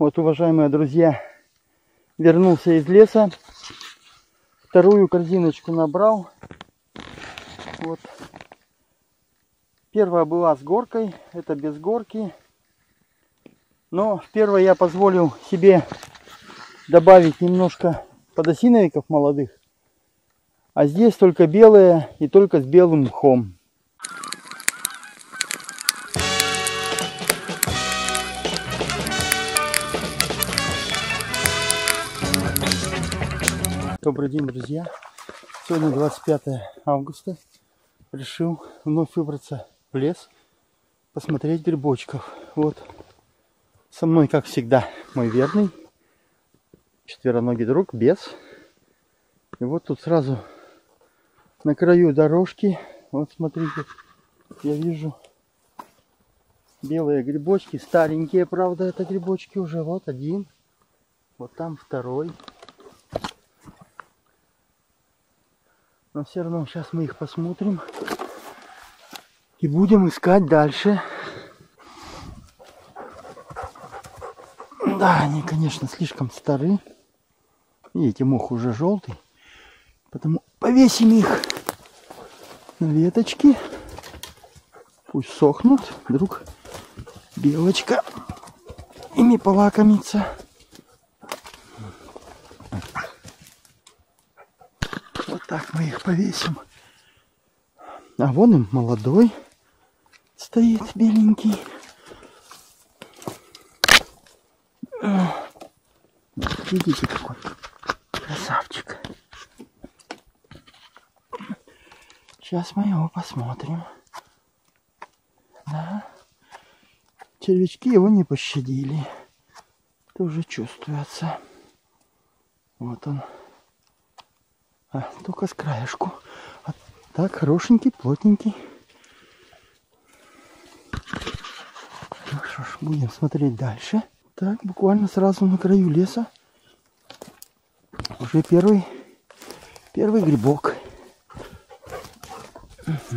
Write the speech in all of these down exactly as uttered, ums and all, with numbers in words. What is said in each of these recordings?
Вот, уважаемые друзья, вернулся из леса. Вторую корзиночку набрал. Вот. Первая была с горкой, это без горки. Но в первой я позволил себе добавить немножко подосиновиков молодых. А здесь только белые и только с белым мхом. Добрый день, друзья. Сегодня двадцать пятое августа. Решил вновь выбраться в лес, посмотреть грибочков. Вот со мной, как всегда, мой верный четвероногий друг Бес. И вот тут сразу на краю дорожки, вот смотрите, я вижу белые грибочки, старенькие, правда, это грибочки уже. Вот один, вот там второй. Но все равно сейчас мы их посмотрим и будем искать дальше. Да, они, конечно, слишком стары. Видите, мох уже желтый. Потому повесим их на веточки. Пусть сохнут. Вдруг белочка ими полакомится. Вот так мы их повесим. А вон им молодой стоит, беленький. Видите, какой красавчик. Сейчас мы его посмотрим. Да. Червячки его не пощадили. Это уже чувствуется. Вот он. А, только с краешку. А так, хорошенький, плотненький. Ну что ж, будем смотреть дальше. Так, буквально сразу на краю леса уже первый, первый грибок. Угу.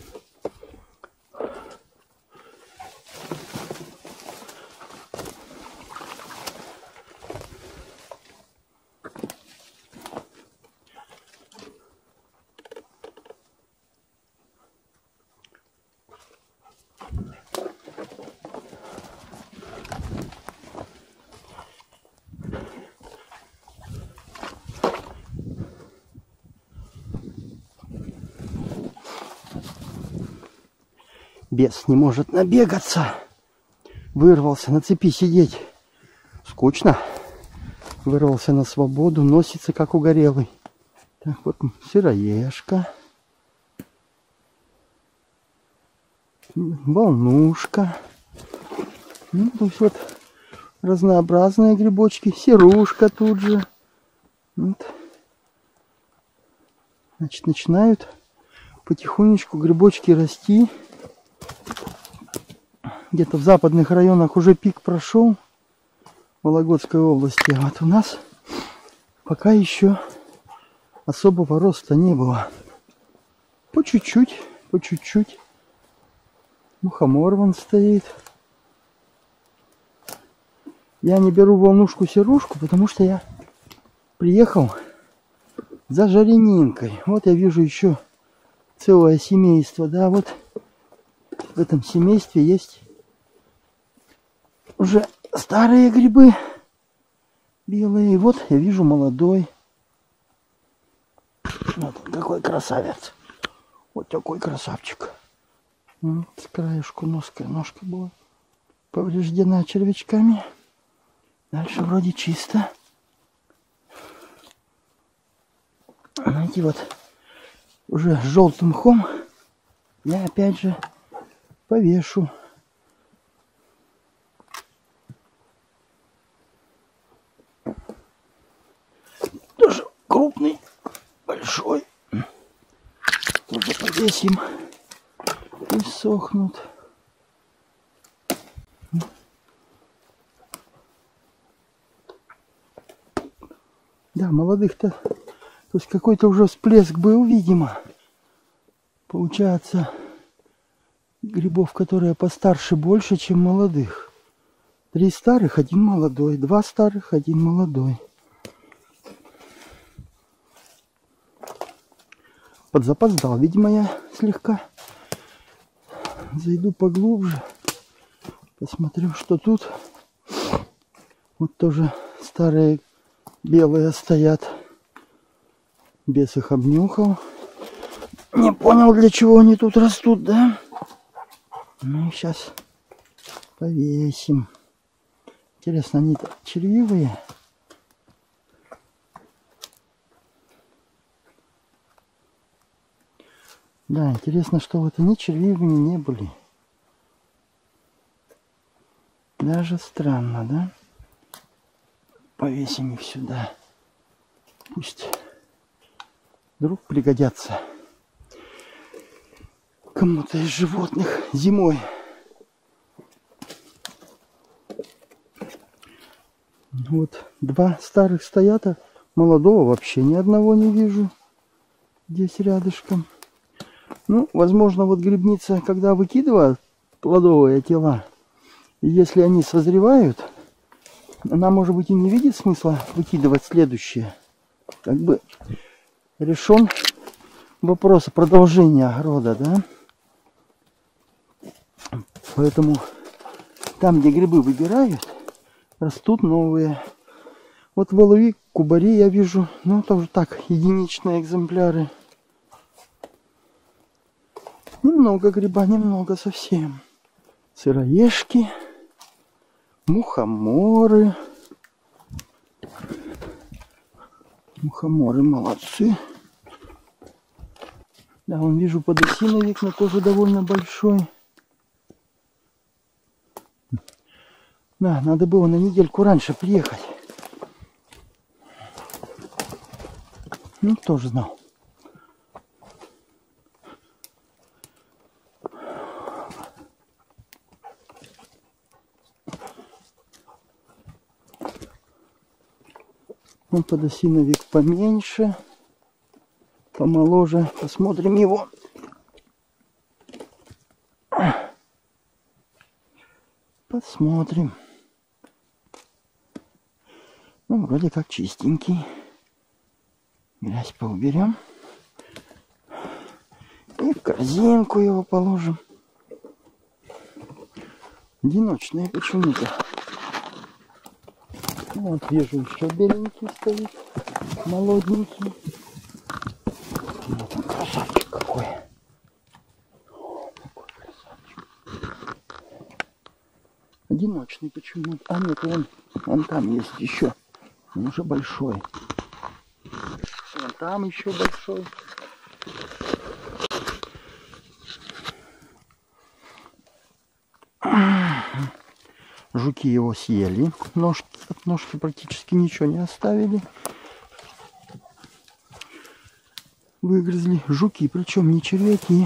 Бес не может набегаться. Вырвался, на цепи сидеть. Скучно. Вырвался на свободу, носится как угорелый. Так, вот сыроежка. Волнушка. Ну, то есть вот разнообразные грибочки. Серушка тут же. Вот. Значит, начинают потихонечку грибочки расти. Где-то в западных районах уже пик прошел, в Вологодской области. А вот у нас пока еще особого роста не было. По чуть-чуть, по чуть-чуть. Мухомор вон стоит. Я не беру волнушку-серушку, потому что я приехал за жаренинкой. Вот я вижу еще целое семейство. Да, вот в этом семействе есть уже старые грибы белые. Вот я вижу молодой. Вот какой красавец. Вот такой красавчик. Вот, с краешку носка, ножка была повреждена червячками. Дальше вроде чисто. Знаете, вот уже с желтым мхом я опять же повешу. Тоже крупный, большой. Тоже повесим. Пусть сохнут. Да, молодых-то, то есть какой-то уже всплеск был, видимо. Получается, грибов, которые постарше, больше, чем молодых. Три старых, один молодой. Два старых, один молодой. Подзапоздал, видимо, я слегка. Зайду поглубже. Посмотрю, что тут. Вот тоже старые белые стоят. Бес их обнюхал. Не понял, для чего они тут растут, да? Ну и сейчас повесим. Интересно, они червивые? Да, интересно, что вот они червивыми не были. Даже странно, да? Повесим их сюда. Пусть вдруг пригодятся кому-то из животных зимой. Вот два старых стоят, а молодого вообще ни одного не вижу здесь рядышком. Ну, возможно, вот грибница, когда выкидывает плодовые тела, и если они созревают, она, может быть, и не видит смысла выкидывать следующее. Как бы решен вопрос продолжения огорода, да? Поэтому там, где грибы выбирают, растут новые. Вот воловик, кубари я вижу, ну тоже так, единичные экземпляры. Немного гриба, немного совсем. Сыроежки, мухоморы. Мухоморы молодцы. Да, вон вижу подосиновик, но тоже довольно большой. Да, надо было на недельку раньше приехать. Ну, тоже знал. Он подосиновик поменьше, помоложе. Посмотрим его. Посмотрим. Ну, вроде как чистенький. Грязь поуберем. И в корзинку его положим. Одиночные почему-то. Вот вижу, еще беленький стоит. Молоденький. Вот он, красавчик какой. О, какой красавчик. Одиночный почему-то. А нет, он, он там есть еще. Он уже большой. Вон там еще большой. Жуки его съели. Ножки, от ножки практически ничего не оставили. Выгрызли. Жуки, причем не червяки.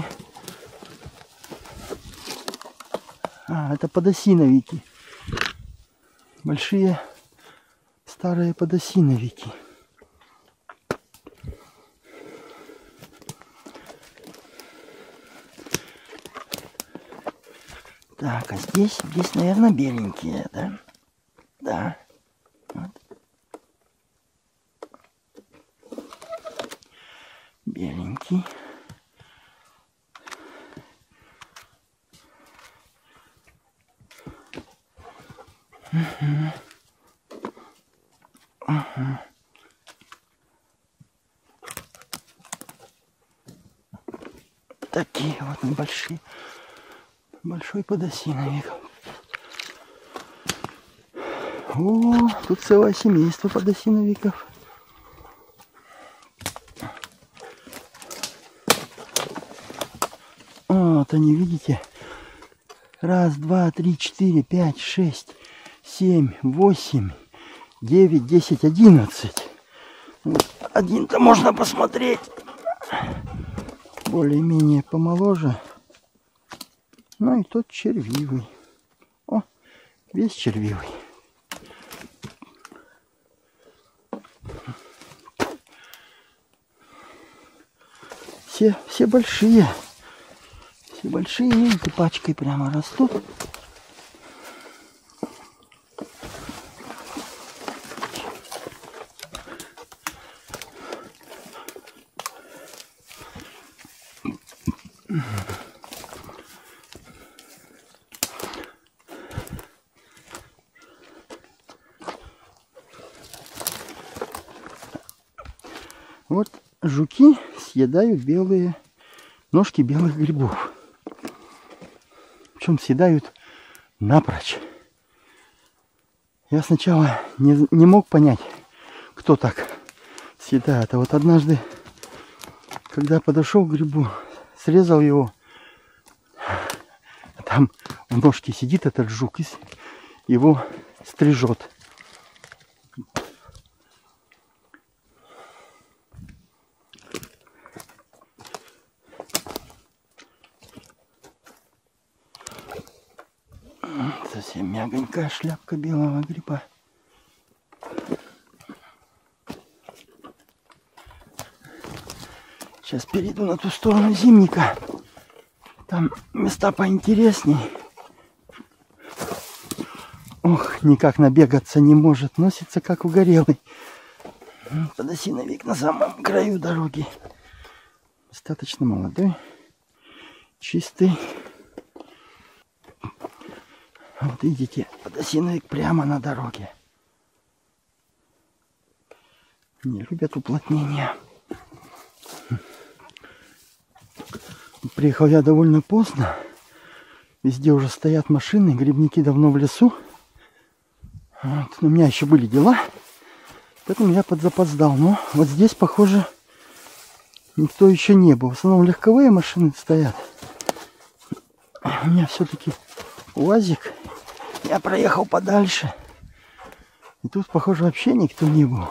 А, это подосиновики. Большие старые подосиновики. Так, а здесь, здесь, наверное, беленькие, да? Да. Вот. Беленький. Угу. Угу. Такие вот небольшие. Большой подосиновик. О, тут целое семейство подосиновиков. Вот они, видите? Раз, два, три, четыре, пять, шесть, семь, восемь, девять, десять, одиннадцать. Вот один-то можно посмотреть. Более-менее помоложе. Ну и тот червивый. О, весь червивый. Все, все большие. Все большие, видите, пачкой прямо растут. Вот жуки съедают белые ножки белых грибов. Причем съедают напрочь. Я сначала не, не мог понять, кто так съедает. А вот однажды, когда подошел к грибу, срезал его, там в ножке сидит этот жук и его стрижет. Совсем мягонькая шляпка белого гриба. Сейчас перейду на ту сторону зимника. Там места поинтересней. Ох, никак набегаться не может. Носится как угорелый. Подосиновик на самом краю дороги. Достаточно молодой. Чистый. Вот видите, подосиновик прямо на дороге. Не любят уплотнения. Приехал я довольно поздно. Везде уже стоят машины, грибники давно в лесу. Вот. У меня еще были дела, поэтому я подзапоздал. Но вот здесь, похоже, никто еще не был. В основном легковые машины стоят. У меня все-таки УАЗик. Я проехал подальше. И тут, похоже, вообще никто не был.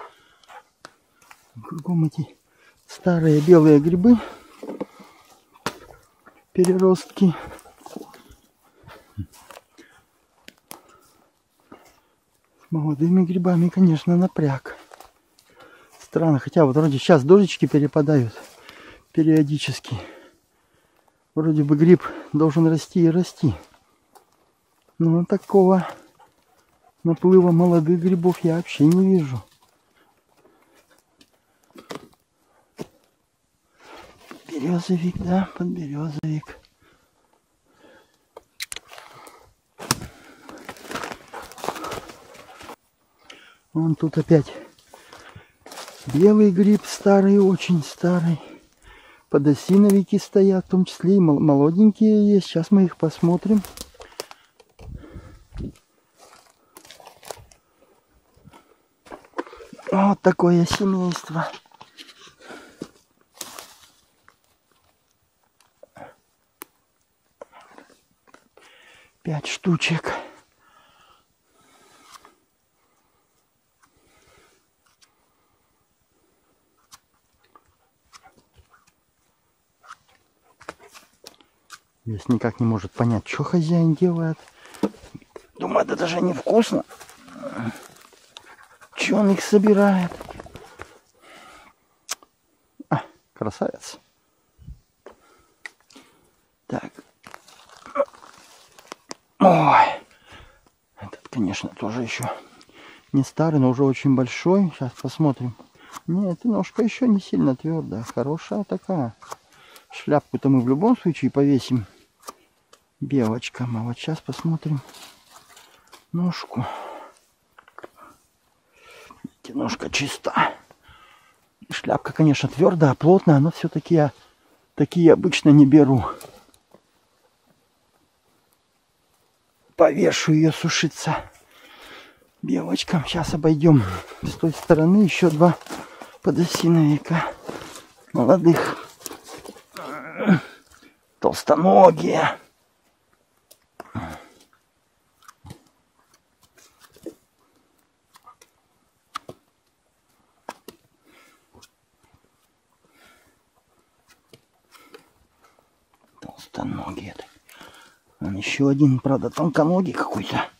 Кругом эти старые белые грибы. Переростки. С молодыми грибами, конечно, напряг. Странно, хотя вот вроде сейчас дождички перепадают периодически. Вроде бы гриб должен расти и расти. Но такого наплыва молодых грибов я вообще не вижу. Березовик, да, подберезовик. Вон тут опять белый гриб, старый, очень старый. Подосиновики стоят, в том числе и молоденькие есть. Сейчас мы их посмотрим. Вот такое семейство. Пять штучек. Здесь никак не может понять, что хозяин делает. Думаю, это даже невкусно. Че он их собирает? А, красавец. Так. Ой. Этот, конечно, тоже еще не старый, но уже очень большой. Сейчас посмотрим. Нет, ножка еще не сильно твердая. Хорошая такая. Шляпку-то мы в любом случае повесим белочкам. А вот сейчас посмотрим ножку. Ножка чиста. Шляпка, конечно, твердая, плотная, но все-таки я такие обычно не беру. Повешу ее сушиться белочкам. Сейчас обойдем с той стороны еще два подосиновика молодых. Толстоногие. Толстоногие. Он еще один, правда, тонконогий какой-то.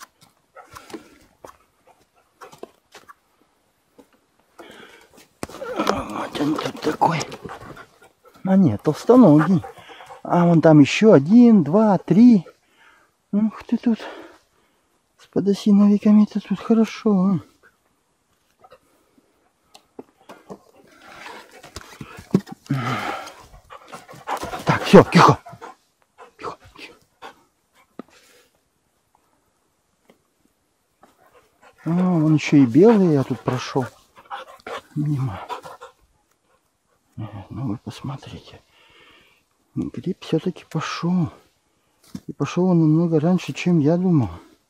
Вот он тут такой. А нет, толстоногий. А вон там еще один, два, три. Ух ты тут. С подосиновиками-то тут хорошо. Так, Все, тихо. Тихо, тихо. А, он еще и белый, я тут прошел мимо. Ну вы посмотрите. Гриб все-таки пошел. И пошел он намного раньше, чем я думал.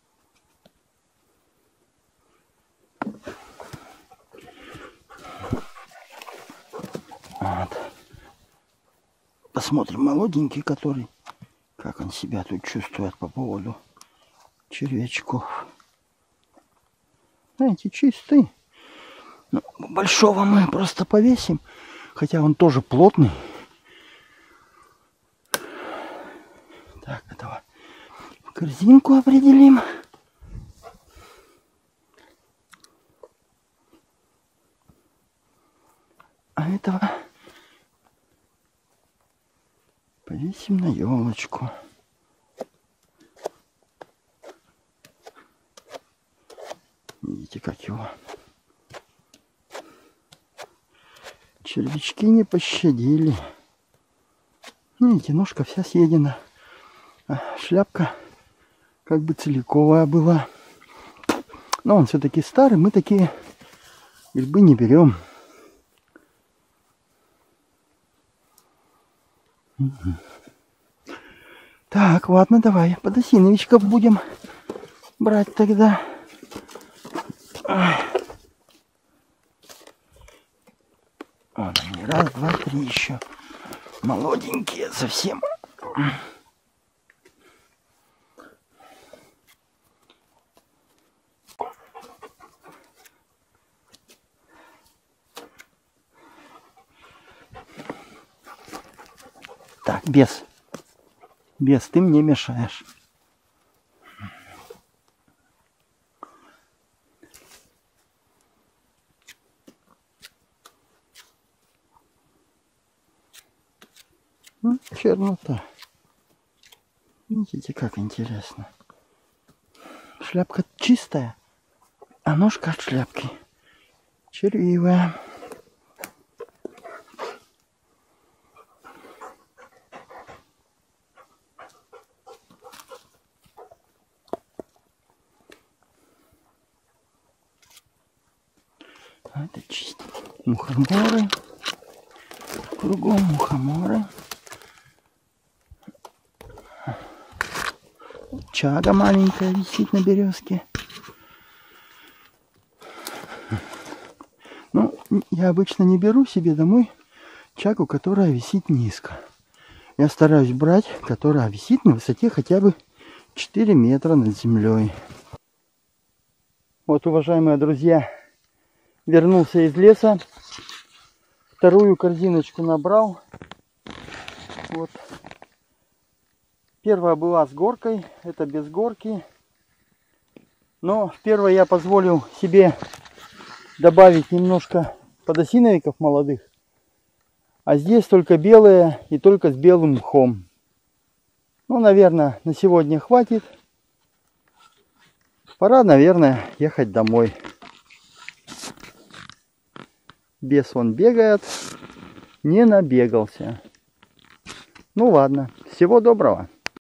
Вот. Посмотрим молоденький, который, как он себя тут чувствует по поводу червячков. Знаете, чистый. Ну, большого мы просто повесим, хотя он тоже плотный. Так, этого в корзинку определим. А этого повесим на елочку. Видите, как его червячки не пощадили. Видите, ножка вся съедена. А шляпка как бы целиковая была. Но он все-таки старый, мы такие грибы не берем. Угу. Так, ладно, давай подосиновичков будем брать тогда. Ой. Вон они, раз, два, три еще. Молоденькие совсем. Так, бес. Бес, ты мне мешаешь. Ну, чернота. Видите, как интересно. Шляпка чистая, а ножка от шляпки червивая. Это чистить. Мухоморы. Кругом мухоморы. Чага маленькая висит на березке. Ну, я обычно не беру себе домой чагу, которая висит низко. Я стараюсь брать, которая висит на высоте хотя бы четыре метра над землей. Вот, уважаемые друзья, вернулся из леса. Вторую корзиночку набрал. Вот. Первая была с горкой, это без горки. Но в первой я позволил себе добавить немножко подосиновиков молодых. А здесь только белые и только с белым мхом. Ну, наверное, на сегодня хватит. Пора, наверное, ехать домой. Бес он бегает, не набегался. Ну ладно, всего доброго.